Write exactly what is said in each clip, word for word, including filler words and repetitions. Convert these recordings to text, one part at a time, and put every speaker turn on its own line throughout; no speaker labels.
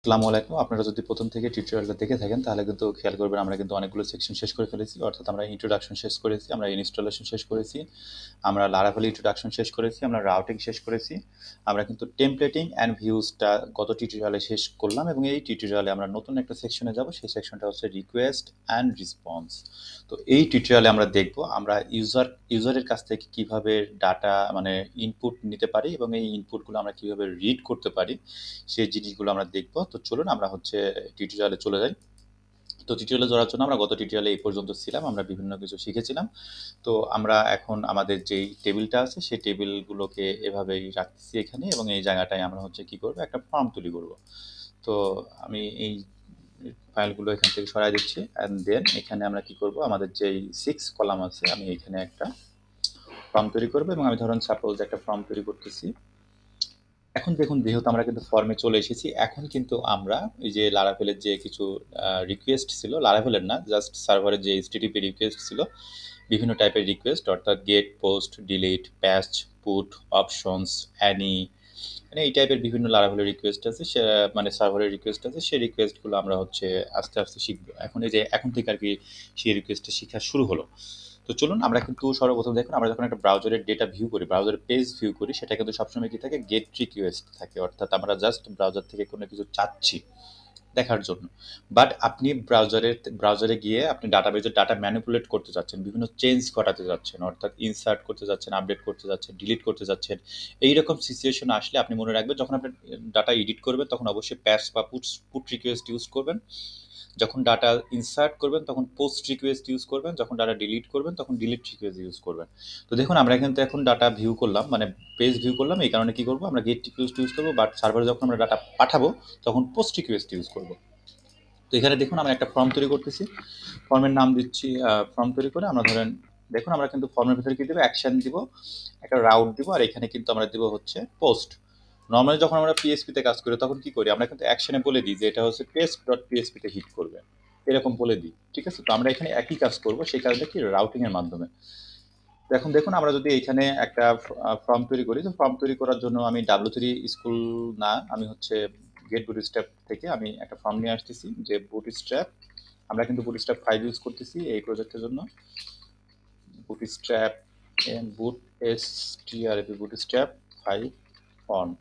আসসালামু আলাইকুম। আপনারা যদি প্রথম থেকে টিউটোরিয়ালটা দেখে থাকেন তাহলে কিন্তু খেয়াল করবেন আমরা কিন্তু অনেকগুলো সেকশন শেষ করে ফেলেছি। অর্থাৎ আমরা ইন্ট্রোডাকশন শেষ করেছি, আমরা ইনস্টলেশন শেষ করেছি, আমরা লারাভেল ইন্ট্রোডাকশন শেষ করেছি, আমরা রাউটিং শেষ করেছি। আমরা কিন্তু টেমপ্লেটিং অ্যান্ড ভিউজটা গত টিউটোরিয়ালে শেষ করলাম এবং এই টিউটোরিয়ালে আমরা নতুন একটা সেকশনে যাব। সেই সেকশনটা হচ্ছে রিকোয়েস্ট অ্যান্ড রেসপন্স। তো এই টিউটোরিয়ালে আমরা দেখব আমরা ইউজার ইউজারের কাছ থেকে কিভাবে ডাটা মানে ইনপুট নিতে পারি এবং এই ইনপুটগুলো আমরা কিভাবে রিড করতে পারি সেই জিনিসগুলো আমরা দেখব। তো চলুন আমরা হচ্ছে টিউটোরিয়ালে চলে যাই। তো টিউটোরিয়ালে যাওয়ার জন্য আমরা গত টিউটোরিয়ালে এই পর্যন্ত ছিলাম, আমরা বিভিন্ন কিছু শিখেছিলাম। তো আমরা এখন আমাদের যেই টেবিলটা আছে সেই টেবিলগুলোকে এভাবেই রাখতেছি এখানে এবং এই জায়গাটায় আমরা হচ্ছে কি করব, একটা ফর্ম তৈরি করব। তো আমি এই ফাইলগুলো এখান থেকে সরাই দিচ্ছি অ্যান্ড দেন এখানে আমরা কি করব, আমাদের যেই সিক্স কলাম আছে আমি এখানে একটা ফর্ম তৈরি করব এবং আমি ধরুন সাপোজ একটা ফর্ম তৈরি করতেছি। এখন দেখুন যেহেতু আমরা কিন্তু ফর্মে চলে এসেছি, এখন কিন্তু আমরা এই যে লারাভেলের যে কিছু রিকোয়েস্ট ছিল, লারাভেলের না, জাস্ট সার্ভারের যে এইচটিটিপি রিকোয়েস্ট ছিল, বিভিন্ন টাইপের রিকোয়েস্ট, অর্থাৎ get, post, delete, patch, put, options, any, মানে এই টাইপের বিভিন্ন লারাভেলের রিকোয়েস্ট আছে, সে মানে সার্ভারের রিকোয়েস্ট আছে, সেই রিকোয়েস্টগুলো আমরা হচ্ছে আস্তে আস্তে শিখবো। এখন এই যে এখন থেকে আর কি সেই রিকোয়েস্টটা শেখা শুরু হলো। তো চলুন আমরা কিন্তু সর্বপ্রথম দেখুন আমরা যখন একটা ব্রাউজারের ডেটা ভিউ করি, ব্রাউজারের পেজ ভিউ করি, সেটা কিন্তু সবসময় কি থাকে, গেট রিকোয়েস্ট থাকে। অর্থাৎ আমরা জাস্ট ব্রাউজার থেকে কোনো কিছু চাচ্ছি দেখার জন্য। বাট আপনি ব্রাউজারের ব্রাউজারে গিয়ে আপনি ডাটাবেজের ডাটা ম্যানিপুলেট করতে যাচ্ছেন, বিভিন্ন চেঞ্জ ঘটাতে যাচ্ছেন, অর্থাৎ ইনসার্ট করতে যাচ্ছেন, আপডেট করতে যাচ্ছেন, ডিলিট করতে যাচ্ছেন। এইরকম সিচুয়েশন আসলে আপনি মনে রাখবেন যখন আপনি ডাটা এডিট করবেন তখন অবশ্যই প্যাচ বা পুট পুট রিকোয়েস্ট ইউজ করবেন। যখন ডাটা ইনসার্ট করবেন তখন পোস্ট রিকোয়েস্ট ইউজ করবেন, যখন ডাটা ডিলিট করবেন তখন ডিলিট রিকোয়েস্ট ইউজ করবেন। তো দেখুন আমরা কিন্তু এখন ডাটা ভিউ করলাম, মানে পেজ ভিউ করলাম, এই কারণে কি করবো, আমরা গেট রিকোয়েস্ট ইউজ করবো, বাট সার্ভারে যখন আমরা ডাটা পাঠাবো তখন পোস্ট রিকোয়েস্ট ইউজ করবো। তো এখানে দেখুন আমরা একটা ফর্ম তৈরি করতেছি, ফর্মের নাম দিচ্ছি, ফর্ম তৈরি করে আমরা ধরেন দেখুন আমরা কিন্তু ফর্মের ভিতরে কি দেবো, অ্যাকশন দিব, একটা রাউট দিব, আর এখানে কিন্তু আমরা দিব হচ্ছে পোস্ট। নর্মালি যখন আমরা পিএসপিতে কাজ করি তখন কি করি, আমরা কিন্তু অ্যাকশনে বলে দিই যে এটা হচ্ছে টেস্ট ডট পিএসপিতে হিট করবে, এরকম বলে দিই। ঠিক আছে, তো আমরা এখানে একই কাজ করব, সেই কাজটা কি রাউটিং এর মাধ্যমে। তো এখন দেখুন আমরা যদি এখানে একটা ফর্ম তৈরি করি, তো ফর্ম তৈরি করার জন্য আমি ডাব্লিউ থ্রি স্কুল না, আমি হচ্ছে গেট বুটস্ট্র্যাপ থেকে আমি একটা ফর্ম নিয়ে আসতেছি, যে বুটস্ট্র্যাপ, আমরা কিন্তু বুটস্ট্র্যাপ ফাইভ ইউজ করতেছি এই প্রজেক্টের জন্য। বুটস্ট্র্যাপ বুট এস টি আর বুটস্ট্র্যাপ ফাইভ ফর্ম,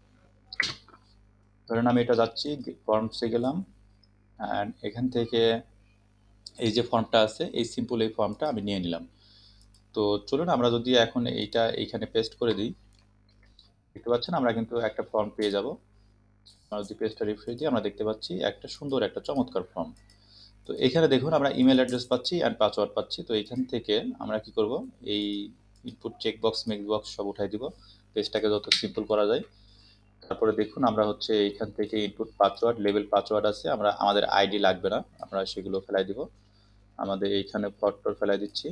ধরেন আমি এটা যাচ্ছি ফর্মসে গেলাম অ্যান্ড এখান থেকে এই যে ফর্মটা আছে এই সিম্পল এই ফর্মটা আমি নিয়ে নিলাম। তো চলুন আমরা যদি এখন এইটা এইখানে পেস্ট করে দিই, দেখতে পাচ্ছেন আমরা কিন্তু একটা ফর্ম পেয়ে যাব। আমরা যদি পেজটা রিফ্রেশ দিই আমরা দেখতে পাচ্ছি একটা সুন্দর একটা চমৎকার ফর্ম। তো এখানে দেখুন আমরা ইমেল অ্যাড্রেস পাচ্ছি অ্যান্ড পাসওয়ার্ড পাচ্ছি। তো এখান থেকে আমরা কি করব, এই input check box make box সব উঠাই দিব, পেজটাকে যত সিম্পল করা যায়। তারপরে দেখুন আমরা হচ্ছে এইখান থেকে ইনপুট পাসওয়ার্ড, লেভেল পাসওয়ার্ড আছে, আমরা আমাদের আইডি লাগবে না, আমরা সেগুলো ফেলাই দিব। আমাদের এইখানে ফটোর ফেলাই দিচ্ছি,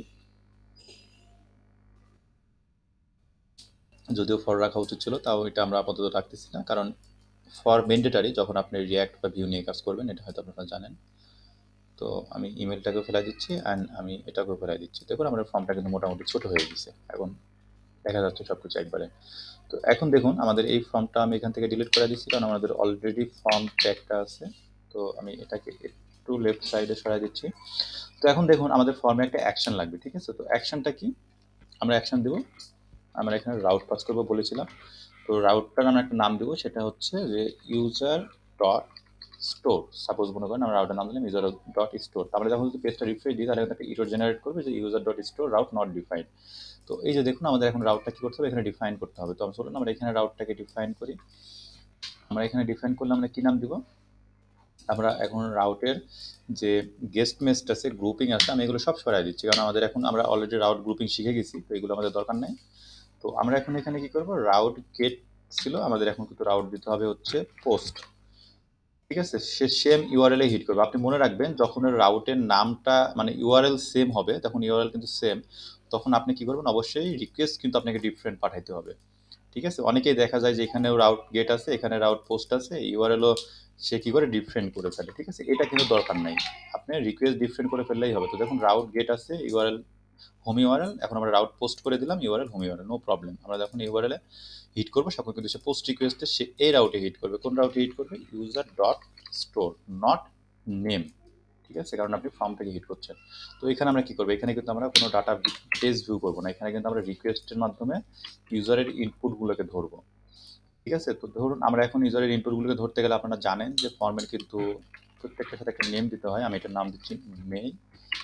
যদিও ফর রাখা উচিত ছিল, তাও এটা আমরা আপাতত রাখতেছি না, কারণ ফর ম্যান্ডেটারি যখন আপনি রিয়াক্ট বা ভিউ নিয়ে কাজ করবেন, এটা হয়তো আপনারা জানেন। তো আমি ইমেলটাকেও ফেলাই দিচ্ছি অ্যান্ড আমি এটাকেও ফেলাই দিচ্ছি। দেখুন আমার ফর্মটা কিন্তু মোটামুটি ছোট হয়ে গেছে, এখন দেখা যাচ্ছে সব কিছু একবারে। তো এখন দেখুন আমাদের এই ফর্মটা আমি এখান থেকে ডিলিট করে দিচ্ছি, কারণ আমাদের অলরেডি ফর্ম ট্যাগটা আছে। তো আমি এটাকে একটু লেফট সাইডে সরাই দিচ্ছি। তো এখন দেখুন আমাদের ফর্মে একটা অ্যাকশন লাগবে, ঠিক আছে। তো অ্যাকশনটা কি, আমরা অ্যাকশন দেবো, আমরা এখানে রাউট পাস করবো বলেছিলাম। তো রাউটটার আমরা একটা নাম দেবো, সেটা হচ্ছে যে ইউজার ডট স্টোর। সাপোজ মনে করেন আমরা রাউটের নাম দিলাম ইউজার ডট স্টোর। আমরা যখন যদি পেজটা রিফ্রেশ দিই তাহলে একটা ইরর জেনারেট করবে যে user dot store route not defined. তো এই যে দেখুন আমাদের এখন রাউটটা কি করতে হবে, এখানে ডিফাইন করতে হবে। তো আমরা চলুন আমরা এখানে রাউটটাকে ডিফাইন করি। আমরা এখানে ডিফাইন করলে আমরা কি নাম দিব, আমরা এখন রাউটের যে গেস্ট মেস্ট আছে, গ্রুপিং আছে, আমি এগুলো সব সরাই দিচ্ছি, কারণ আমাদের এখন আমরা অলরেডি রাউট গ্রুপিং শিখে গেছি, তো এগুলো আমাদের দরকার নেই। তো আমরা এখন এখানে কি করব, রাউট গেট ছিল, আমাদের এখন কিন্তু রাউট দিতে হবে হচ্ছে পোস্ট। ঠিক আছে, সে সেম ইউআরএল এ হিট করবে। আপনি মনে রাখবেন যখন রাউটের নামটা মানে ইউআরএল সেম হবে, তখন ইউআরএল কিন্তু সেম, তখন আপনি কি করবেন, অবশ্যই রিকোয়েস্ট কিন্তু আপনাকে ডিফারেন্ট পাঠাইতে হবে। ঠিক আছে, অনেকেই দেখা যায় যে এখানেও রাউট গেট আছে, এখানে রাউট পোস্ট আছে, ইউআরএলও সে কি করে ডিফারেন্ট করে ফেলে। ঠিক আছে, এটা কিন্তু দরকার নাই, আপনি রিকোয়েস্ট ডিফারেন্ট করে ফেললেই হবে। তো দেখুন রাউট গেট আছে, ইউআরএল হোম ইউআরএল, এখন আমরা রাউট পোস্ট করে দিলাম URL home URL, no problem. আমরা যখন ইউআরএল এ হিট করবো তখন কিন্তু সে পোস্ট রিকোয়েস্টে সে এই রাউটে হিট করবে। কোন রাউটে হিট করবে? User dot store, not name, ঠিক আছে, কারণ আপনি ফর্ম থেকে হিট করছেন। তো এখানে আমরা কি করবো? এখানে কিন্তু আমরা কোনো ডাটা পেজ ভিউ করবো না, এখানে কিন্তু আমরা রিকোয়েস্টের মাধ্যমে ইউজারের ইনপুটগুলোকে ধরবো, ঠিক আছে। তো ধরুন আমরা এখন ইউজারের ইনপুটগুলোকে ধরতে গেলে আপনারা জানেন যে ফর্মের কিন্তু প্রত্যেকটার সাথে একটা নেম দিতে হয়। আমি এটার নাম দিচ্ছি মেইল,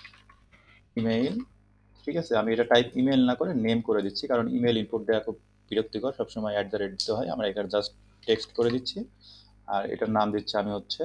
ইমেইল, ঠিক আছে। আমি এটা টাইপ ইমেল না করে নেম করে দিচ্ছি, কারণ ইমেল ইনপুট দেওয়া খুব বিরক্তিকর, সবসময় অ্যাট দ্য রেট দিতে হয়। আমরা এখানে জাস্ট টেক্সট করে দিচ্ছি, আর এটার নাম দিচ্ছি আমি হচ্ছে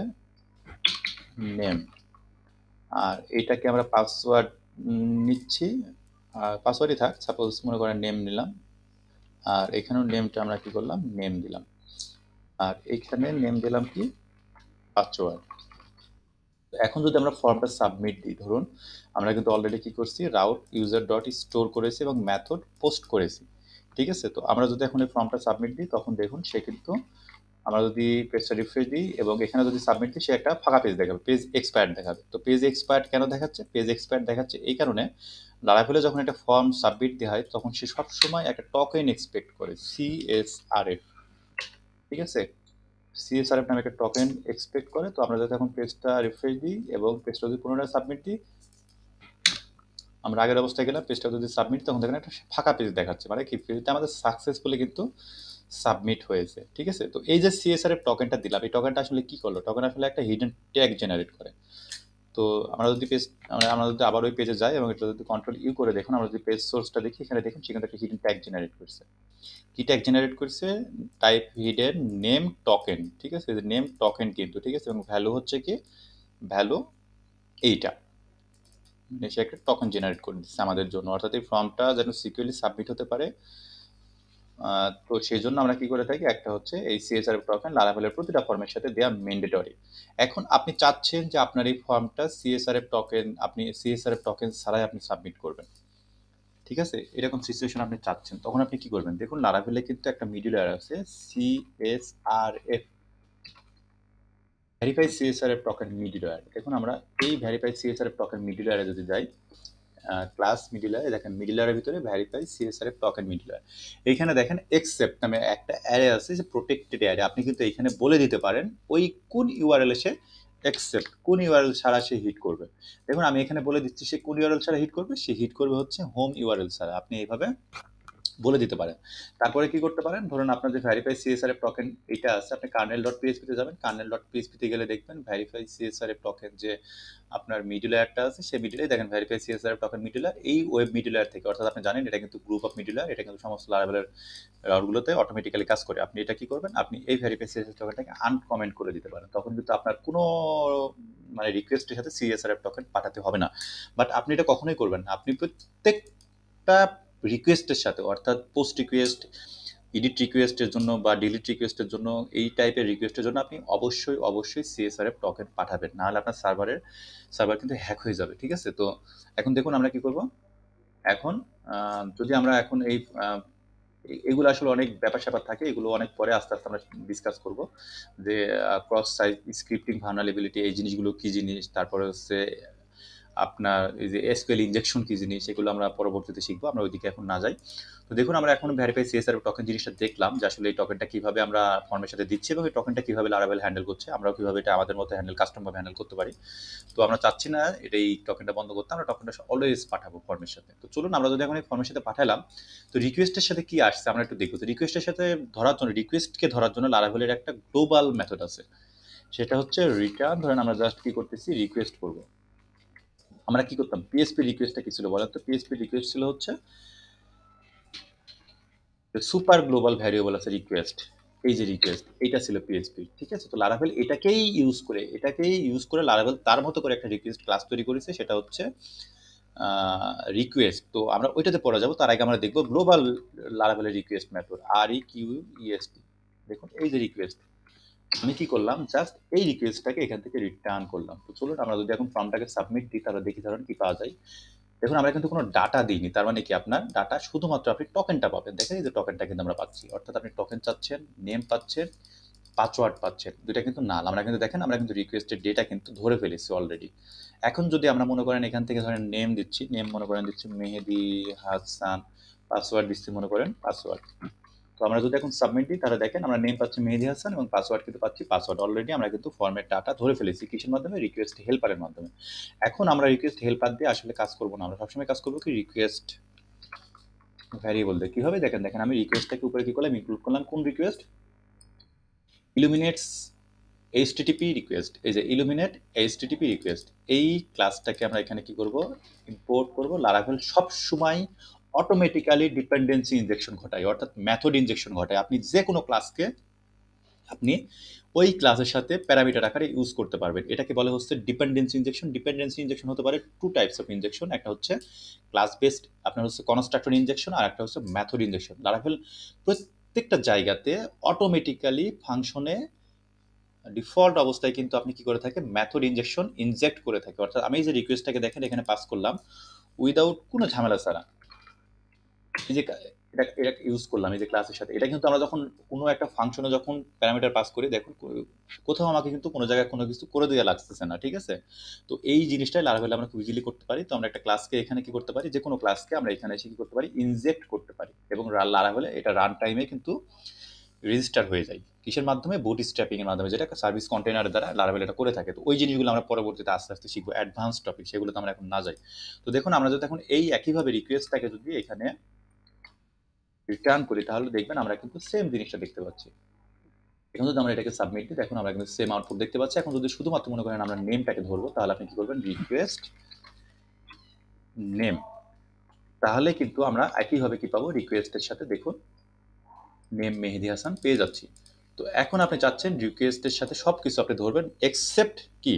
নেম। আর এটাকে আমরা পাসওয়ার্ড নিচ্ছি, আর পাসওয়ার্ডই থাক, সাপোজ মনে করেন নেম নিলাম, আর এখানেও নেমটা আমরা কি করলাম? নেম দিলাম, আর এখানে নেম দিলাম কি? পাসওয়ার্ড। এখন যদি আমরা ফর্মটা সাবমিট দিই, ধরুন আমরা কিন্তু অলরেডি কি করছি? রাউট ইউজার ডট স্টোর করেছি এবং মেথড পোস্ট করেছি, ঠিক আছে। তো আমরা যদি এখন এই ফর্মটা সাবমিট দিই, তখন দেখুন সে কিন্তু, আমরা যদি পেজটা রিফ্রেশ দিই এবং এখানে যদি সাবমিট দিই, সে একটা ফাঁকা পেজ দেখাবে, পেজ এক্সপায়ার্ড দেখাবে। তো পেজ এক্সপায়ার্ড কেন দেখাচ্ছে? পেজ এক্সপায়ার্ড দেখাচ্ছে এই কারণে, লারাভেলে যখন একটা ফর্ম সাবমিট দেওয়া হয় তখন সে সবসময় একটা টোকেন এক্সপেক্ট করে, সিএসআরএফ, ঠিক আছে। সিএসআরএফ নামে একটা টোকেন এক্সপেক্ট করে। তো আমরা যদি এখন পেজটা রিফ্রেশ দিই এবং পেজটা যদি পুনরায় সাবমিট দিই, আমরা আগের অবস্থায় গেলাম, পেজটা যদি সাবমিট, তখন দেখেন একটা ফাঁকা পেজ দেখাচ্ছে, মানে কি পেজটা আমাদের সাকসেসফুলি কিন্তু সাবমিট হয়েছে, ঠিক আছে। তো এই যে সিএসআরএফ টোকেনটা দিলাম, এই টোকেনটা আসলে কি করলো? টোকেন আসলে একটা হিডেন ট্যাগ জেনারেট করে। তো আমরা যদি পেজ, আমরা যদি আবার ওই পেজে যাই এবং এটা যদি কন্ট্রোল ইউ করে দেখুন, আমরা যদি পেজ সোর্সটা দেখি, এখানে দেখুন সেখানে একটা হিডেন ট্যাগ জেনারেট করছে। কি ট্যাগ জেনারেট করছে? টাইপ হিডেন নেম টোকেন, ঠিক আছে, নেম টোকেন কিন্তু, ঠিক আছে। এবং ভ্যালু হচ্ছে কি? ভ্যালু এইটা, মানে সে একটা টোকেন জেনারেট করে দিচ্ছে আমাদের জন্য, অর্থাৎ এই ফর্মটা যেন সিকিউরলি সাবমিট হতে পারে। তো সেই জন্য আমরা কি করে থাকি? একটা হচ্ছে এই সিএসআর টোকেন লারাভেলের প্রতিটা ফর্মের সাথে দেওয়া ম্যান্ডেটরি। এখন আপনি চাচ্ছেন যে আপনার এই ফর্মটা সিএসআরএফ টোকেন, আপনি সিএসআরএফ টোকেন ছাড়াই আপনি সাবমিট করবেন, ঠিক আছে। এরকম সিচুয়েশন আপনি চাচ্ছেন, তখন আপনি কি করবেন? দেখুন লারাভেলে কিন্তু একটা মিডল লেয়ার আছে, CSRF, verify CSRF token middle layer. দেখুন আমরা এই ভেরিফাই সিএসআরএফ টোকেন মিডল লেয়ারে যদি যাই, ক্লাস মিডল লেয়ারে দেখেন, মিডল লেয়ারের ভিতরে verify CSRF token middle layer, এইখানে দেখেন এক্সেপ্ট নামে একটা অ্যারে আছে, যে প্রোটেক্টেড অ্যারে। আপনি কিন্তু এইখানে বলে দিতে পারেন ওই কোন ইউআরএল এ সে এক্সেপ্ট, কোন ইউআরএল ছাড়া সে হিট করবে। দেখুন আমি এখানে বলে দিচ্ছি সে কোন ইউআরএল ছাড়া হিট করবে, সে হিট করবে হচ্ছে হোম ইউআরএল ছাড়া। আপনি এইভাবে বলে দিতে পারেন। তারপরে কি করতে পারেন? ধরুন আপনার যে ভেরিফাই সিএসআরএফ টোকেন এটা আছে, আপনি কার্নেল ডট পিএইচপি তে যাবেন, কার্নেল ডট পিএইচপি তে গেলে দেখবেন ভেরিফাই সিএসআরএফ টোকেন যে আপনার মিডল লেয়ারটা আছে, সেই মিডল লেয়ারে দেখেন verify CSRF token middle layer, এই ওয়েব মিডল লেয়ার থেকে, অর্থাৎ আপনি জানেন এটা কিন্তু গ্রুপ অফ মিডল লেয়ার, এটা কিন্তু সমস্ত লারাভেলের রাউটগুলোতে অটোমেটিক্যালি কাজ করে। আপনি এটা কি করবেন? আপনি এই ভেরিফাই সিএসআরএফ টোকেনটাকে আনকমেন্ট করে দিতে পারেন, তখন কিন্তু আপনার কোনো মানে রিকোয়েস্টের সাথে সিএসআরএফ টোকেন পাঠাতে হবে না। বাট আপনি এটা কখনোই করবেন না, আপনি প্রত্যেকটা রিকোয়েস্টের সাথে, অর্থাৎ পোস্ট রিকোয়েস্ট, এডিট রিকোয়েস্টের জন্য বা ডিলিট রিকোয়েস্টের জন্য, এই টাইপের রিকোয়েস্টের জন্য আপনি অবশ্যই অবশ্যই সিএসআরএফ টোকেন পাঠাবেন, নাহলে আপনার সার্ভারের সার্ভার কিন্তু হ্যাক হয়ে যাবে, ঠিক আছে। তো এখন দেখুন আমরা কি করব। এখন যদি আমরা এখন এই এগুলো আসলে অনেক ব্যাপার স্যাপার থাকে, এগুলো অনেক পরে আস্তে আস্তে আমরা ডিসকাস করব, যে ক্রস সাইট স্ক্রিপ্টিং ভালনারেবিলিটি এই জিনিসগুলো কি জিনিস, তারপরে হচ্ছে আপনার এই যে এসকিউএল ইনজেকশন কি জিনিস, এগুলো আমরা পরবর্তীতে শিখবো, আমরা ওইদিকে এখন না যাই। তো দেখুন আমরা এখন ভেরিফাই সিএসআর টোকেন জিনিসটা দেখলাম, যে আসলে এই টোকেনটা কিভাবে আমরা ফর্মের সাথে দিচ্ছি এবং এই টোকেনটা কিভাবে লারাভেল হ্যান্ডেল করছে, আমরাও কিভাবে এটা আমাদের মতো হ্যান্ডেল কাস্টম ভাবে হ্যান্ডেল করতে পারি। তো আমরা চাচ্ছি না এটা এই টোকেনটা বন্ধ করতে, আমরা টোকেনটা অলওয়েজ পাঠাবো ফর্মের সাথে। তো চলুন আমরা যদি এখন এই ফর্মের সাথে পাঠালাম, তো রিকোয়েস্টের সাথে কি আসছে আমরা একটু দেখবো। তো রিকোয়েস্টের সাথে ধরার জন্য, রিকোয়েস্টকে ধরার জন্য লারাভেলের একটা গ্লোবাল মেথড আছে, সেটা হচ্ছে রিটার্ন। ধরেন আমরা জাস্ট কি করতেছি, রিকোয়েস্ট করব। আমরা কি করতাম? পিএসপি রিকোয়েস্টটা কি ছিল বলেন তো? পিএসপি রিকোয়েস্ট ছিল হচ্ছে সুপার গ্লোবাল ভ্যারিয়েবল আছে রিকোয়েস্ট, এই যে রিকোয়েস্ট, এইটা ছিল পিএইচপি, ঠিক আছে। তো লারাভেল এটাকেই ইউজ করে, এটাকেই ইউজ করে লারাভেল তার মতো করে একটা রিকোয়েস্ট ক্লাস তৈরি করেছে, সেটা হচ্ছে রিকোয়েস্ট। তো আমরা ওইটাতে পড়া যাবো, তার আগে আমরা দেখবো গ্লোবাল লারাভেলের request method, R E Q E S T. দেখুন এই যে রিকোয়েস্ট, আমি কি করলাম? জাস্ট এই রিকোয়েস্টটাকে এখান থেকে রিটার্ন করলাম। তো চলুন আমরা যদি এখন ফর্মটাকে সাবমিট দিই, তাহলে দেখি ধরুন কি পাওয়া যায়। দেখুন আমরা কিন্তু কোনো ডাটা দিইনি, তার মানে কি আপনার ডাটা শুধুমাত্র আপনি টোকেনটা পাবেন। দেখেন এই যে টোকেনটা কিন্তু আমরা পাচ্ছি, অর্থাৎ আপনি টোকেন চাচ্ছেন, নেম পাচ্ছেন, পাসওয়ার্ড পাচ্ছেন, দুইটা কিন্তু নাল। আমরা কিন্তু দেখেন আমরা কিন্তু রিকোয়েস্টের ডেটা কিন্তু ধরে ফেলেছি অলরেডি। এখন যদি আমরা মনে করেন এখান থেকে ধরেন নেম দিচ্ছি, নেম মনে করেন দিচ্ছি মেহেদি হাসান, পাসওয়ার্ড দিচ্ছি মনে করেন পাসওয়ার্ড। তো আমরা যদি এখন সাবমিট দিই তাহলে দেখেন আমরা নেম পাচ্ছি মেহেদি হাসান এবং পাসওয়ার্ড কিন্তু পাচ্ছি পাসওয়ার্ড। অলরেডি আমরা কিন্তু ফর্মের ডাটা ধরে ফেলেছি কিসের মাধ্যমে? রিকোয়েস্ট হেল্পারের মাধ্যমে। এখন আমরা রিকোয়েস্ট হেল্পার দিয়ে আসলে কাজ করব না, আমরা সবসময় কাজ করবো কি রিকোয়েস্ট ভ্যারিয়েবল দিয়ে। কিভাবে দেখেন, দেখেন আমি রিকোয়েস্টটাকে উপরে কি করলাম, ইনক্লুড করলাম কোন রিকোয়েস্ট? ইলুমিনেটস HTTP request. এই যে ইলুমিনেট এইচটিটিপি রিকোয়েস্ট, এই ক্লাসটাকে আমরা এখানে কি করব, ইম্পোর্ট করব। লারাভেল সব সময় অটোমেটিক্যালি ডিপেন্ডেন্সি ইনজেকশন ঘটায়, অর্থাৎ মেথড ইনজেকশন ঘটায়। আপনি যে কোনো ক্লাসকে আপনি ওই ক্লাসের সাথে প্যারামিটার আকারে ইউজ করতে পারবেন। এটাকে বলে হচ্ছে ডিপেন্ডেন্সি ইনজেকশন। ডিপেন্ডেন্সি ইনজেকশন হতে পারে টু টাইপস অফ ইনজেকশন, একটা হচ্ছে ক্লাস বেসড আপনার হচ্ছে কনস্ট্রাক্টর ইনজেকশন, আর একটা হচ্ছে মেথড ইনজেকশন। লারাভেল প্রত্যেকটা জায়গাতে অটোমেটিক্যালি ফাংশনে ডিফল্ট অবস্থায় কিন্তু আপনি কি করে থাকে, মেথড ইনজেকশন ইনজেক্ট করে থাকে। অর্থাৎ আমি যে রিকোয়েস্টটাকে দেখেন এখানে পাস করলাম উইদাউট কোনো ঝামেলা ছাড়া, এই যে এটা এটা ইউজ করলাম এই যে ক্লাসের সাথে, এটা কিন্তু আমরা যখন কোনো একটা ফাংশনে যখন প্যারামিটার পাস করি দেখুন কোথাও আমাকে কিন্তু কোনো জায়গায় কোনো কিছু করে দেওয়া লাগতেছে না, ঠিক আছে? তো এই জিনিসটাই লারাভেলে আমরা খুব ইজিলি করতে পারি। তো আমরা একটা ক্লাসকে এখানে কি করতে পারি, যে কোনো ক্লাসকে আমরা এখানে এসে কি করতে পারি, ইনজেক্ট করতে পারি। এবং লারাভেলে এটা রান টাইমে কিন্তু রেজিস্টার হয়ে যায় কিসের মাধ্যমে, বুট স্ট্র্যাপিং এর মাধ্যমে, যেটা সার্ভিস কন্টেনারের দ্বারা লারাভেল এটা করে থাকে। তো ওই জিনিসগুলো আমরা পরবর্তীতে আস্তে আস্তে শিখবো, অ্যাডভান্স টপিক, সেগুলো তো আমরা এখন না যাই। তো দেখুন আমরা যদি এখন এই একইভাবে রিকোয়েস্টটাকে যদি এখানে রিটার্ন করি তাহলে দেখবেন আমরা কিন্তু সেম জিনিসটা দেখতে পাচ্ছি। এখন যদি আমরা এটাকে সাবমিট দিই দেখুন আমরা কিন্তু সেম আউটপুট দেখতে পাচ্ছি। এখন যদি শুধুমাত্র মনে করেন আমরা নেমটাকে ধরবো তাহলে আপনি কি করবেন, রিকোয়েস্ট নেম, তাহলে কিন্তু আমরা একইভাবে কি পাবো, রিকোয়েস্টের সাথে দেখুন নেম মেহেদি হাসান পেয়ে যাচ্ছি। তো এখন আপনি চাচ্ছেন রিকোয়েস্টের সাথে সবকিছু আপনি ধরবেন এক্সেপ্ট কি,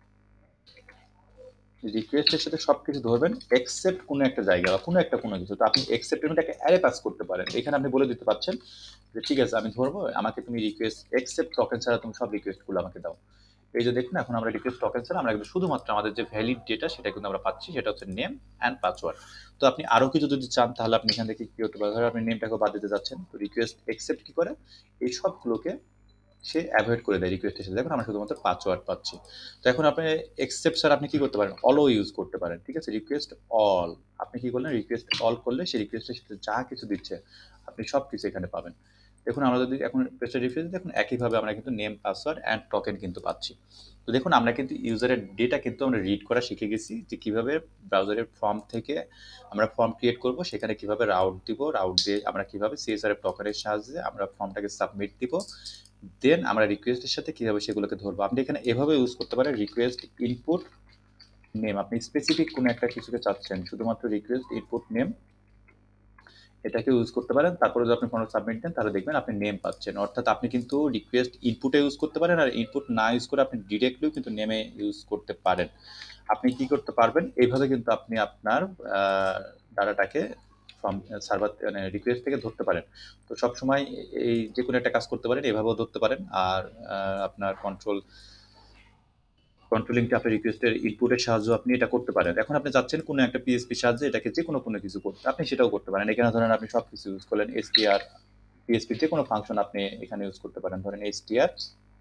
রিকোয়েস্টের সাথে সবকিছু ধরবেন এক্সেপ্ট কোনো একটা জায়গা বা কোনো একটা কোনো কিছু। তো আপনি এক্সেপ্ট একটা অ্যারে পাস করতে পারেন, এখানে আপনি বলে দিতে পারছেন যে ঠিক আছে আমি ধরবো আমাকে তুমি রিকোয়েস্ট এক্সেপ্ট টোকেন ছাড়া তুমি সব রিকোয়েস্টগুলো আমাকে দাও। এই যে দেখুন এখন আমরা রিকোয়েস্ট টোকেন ছাড়া আমরা কিন্তু শুধুমাত্র আমাদের যে ভ্যালিড ডেটা সেটা কিন্তু আমরা পাচ্ছি, সেটা হচ্ছে নেম অ্যান্ড পাসওয়ার্ড। তো আপনি আরো কিছু যদি চান তাহলে আপনি এখান থেকে কি করতে পারেন, ধরো আপনি নেমটাকে বাদ দিতে যাচ্ছেন, তো রিকোয়েস্ট এক্সেপ্ট কি করে এই সবগুলোকে সে অ্যাভয়েড করে দেয় রিকোয়েস্টের সাথে। দেখুন আমরা শুধুমাত্র পাসওয়ার্ড পাচ্ছি। তো এখন আপনি এক্সেপ্ট স্যার আপনি কি করতে পারেন, অলও ইউজ করতে পারেন, ঠিক আছে? রিকোয়েস্ট অল আপনি কি করলেন, রিকোয়েস্ট অল করলে সেই রিকোয়েস্টের সাথে যা কিছু দিচ্ছে আপনি সব কিছু এখানে পাবেন। দেখুন আমরা যদি এখন পেজটা রিফ্রেশ দিই দেখুন একইভাবে আমরা কিন্তু নেম পাসওয়ার্ড অ্যান্ড টোকেন কিন্তু পাচ্ছি। তো দেখুন আমরা কিন্তু ইউজারের ডেটা কিন্তু আমরা রিড করা শিখে গেছি, যে কিভাবে ব্রাউজারের ফর্ম থেকে আমরা ফর্ম ক্রিয়েট করব, সেখানে কিভাবে রাউট দিব, রাউট দিয়ে আমরা কিভাবে সিএসআর টোকেনের সাহায্যে আমরা ফর্মটাকে সাবমিট দিব, দেন আমরা রিকোয়েস্টের সাথে কিভাবে সেগুলোকে ধরবো। আপনি এখানে এভাবে ইউজ করতে পারেন, রিকোয়েস্ট ইনপুট নেম, আপনি স্পেসিফিক কোনো একটা কিছুকে চাচ্ছেন শুধুমাত্র রিকোয়েস্ট ইনপুট নেম এটাকে ইউজ করতে পারেন। তারপরে যদি আপনি ফর্ম সাবমিট দেন তাহলে দেখবেন আপনি নেম পাচ্ছেন। অর্থাৎ আপনি কিন্তু রিকোয়েস্ট ইনপুটে ইউজ করতে পারেন, আর ইনপুট না ইউজ করে আপনি ডিরেক্টলিও কিন্তু নেমে ইউজ করতে পারেন। আপনি কি করতে পারবেন, এইভাবে কিন্তু আপনি আপনার ডাটাটাকে ফর্ম সার্ভার মানে রিকোয়েস্ট থেকে ধরতে পারেন। তো সবসময় এই যে কোনো একটা কাজ করতে পারেন, এভাবেও ধরতে পারেন। আর আপনার কন্ট্রোল কন্ট্রোলিংটা আপনি রিকোয়েস্টের ইনপুটের সাহায্যে আপনি এটা করতে পারেন। এখন আপনি চাচ্ছেন কোনো একটা পিএসপির সাহায্যে এটাকে যে কোনো কোনো কিছু করতে, আপনি সেটাও করতে পারেন। এখানে ধরেন আপনি সব কিছু ইউজ করলেন, এসটিআর পিএসপির যে কোনো ফাংশন আপনি এখানে ইউজ করতে পারেন। ধরেন এসটিআর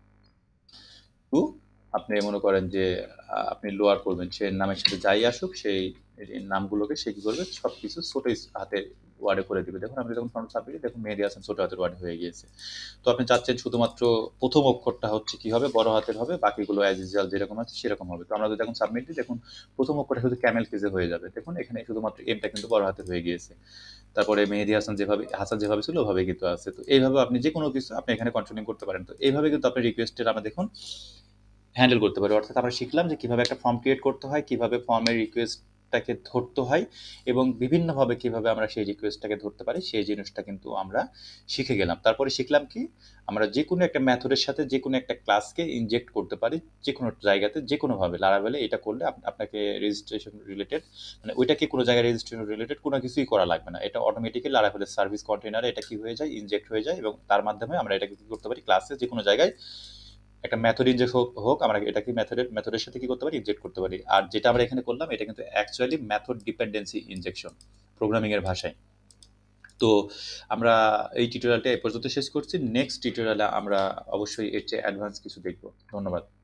টু আপনি মনে করেন যে আপনি লোয়ার করবেন, সে নামের সাথে যাই আসুক সেই নামগুলোকে সে কি করবে, সব কিছু ছোট হাতের ওয়ার্ডে করে দিবে। দেখুন আপনি যখন ফর্ম সাবমিট দেখুন মেহেদি হাসান ছোট হাতের ওয়ার্ডে হয়ে গিয়েছে। তো আপনি চাচ্ছেন শুধুমাত্র প্রথম অক্ষরটা হচ্ছে কি হবে, বড় হাতের হবে, বাকিগুলো অ্যাজ ইউজুয়াল যেরকম আছে সেরকম হবে। তো আমরা যদি এখন সাবমিট দিই দেখুন প্রথম অক্ষরটা শুধু ক্যামেল কেজে হয়ে যাবে। দেখুন এখানে শুধুমাত্র এমটা কিন্তু বড় হাতের হয়ে গিয়েছে। তারপরে মেহেদি হাসান যেভাবে হাসান যেভাবে ছিল ওভাবে কিন্তু আছে। তো এইভাবে আপনি যে কোনো কিছু আপনি এখানে কন্ট্রোলিং করতে পারেন। তো এইভাবে কিন্তু আপনি রিকোয়েস্টের আমরা দেখুন হ্যান্ডেল করতে পারি। অর্থাৎ আমরা শিখলাম যে কিভাবে একটা ফর্ম ক্রিয়েট করতে হয়, কিভাবে ফর্মের রিকোয়েস্টটাকে ধরতে হয় এবং বিভিন্নভাবে কিভাবে আমরা সেই রিকোয়েস্টটাকে ধরতে পারি সেই জিনিসটা কিন্তু আমরা শিখে গেলাম। তারপরে শিখলাম কি আমরা যে কোনো একটা মেথডের সাথে যে কোনো একটা ক্লাসকে ইনজেক্ট করতে পারি যে কোনো জায়গাতে যে কোনোভাবে। লারাভেলে এটা করলে আপনাকে রেজিস্ট্রেশন রিলেটেড মানে ওইটাকে কোনো জায়গায় রেজিস্ট্রেশন রিলেটেড কোনো কিছুই করা লাগবে না। এটা অটোমেটিক্যালি লারাভেলের সার্ভিস কন্টেনারে এটা কি হয়ে যায়, ইনজেক্ট হয়ে যায় এবং তার মাধ্যমে আমরা এটাকে কি করতে পারি, ক্লাসে যে কোনো জায়গায় একটা মেথড ইনজেক্ট হোক হোক আমরা এটাকে মেথডের মেথডের সাথে কি করতে পারি, ইনজেক্ট করতে পারি। আর যেটা আমরা এখানে করলাম এটা কিন্তু actually method dependency injection programming এর ভাষায়। তো আমরা এই টিউটোরিয়ালটা এই পর্যন্ত শেষ করছি। নেক্সট টিউটোরিয়ালে আমরা অবশ্যই এর চেয়ে অ্যাডভান্স কিছু দেখব। ধন্যবাদ।